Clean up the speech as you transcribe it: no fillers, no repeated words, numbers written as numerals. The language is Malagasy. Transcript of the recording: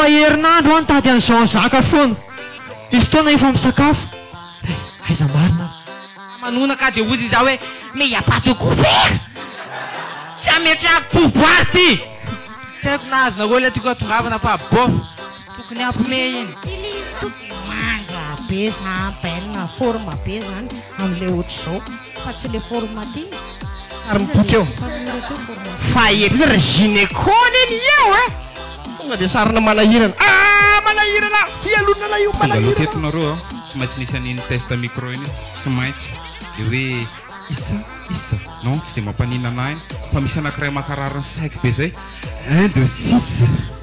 herinandro any tady an'izao any zaka foana izy toana efa misakafo aiza marina manona ka de ozy izaho hoe mais y a pas de couvert tsy ametrako pouvoir ty tsy haiko na azonareo le toko atongavana fa bofo tokony ampime iny manja be zampelina forme be zany am'le ohatry zao fa tsy le forme ty ary mipotra eo fa eto ry gynécole iny eo e tonga de sarina manahirana manahirana fialonana la io manahirana tetonareo a tsy maintsy nisy an'iny test micro iny tsy maintsy de hoe isa non tsy de mampanina anahy fa misy anankiray makarariny saiko be zay 1 2 6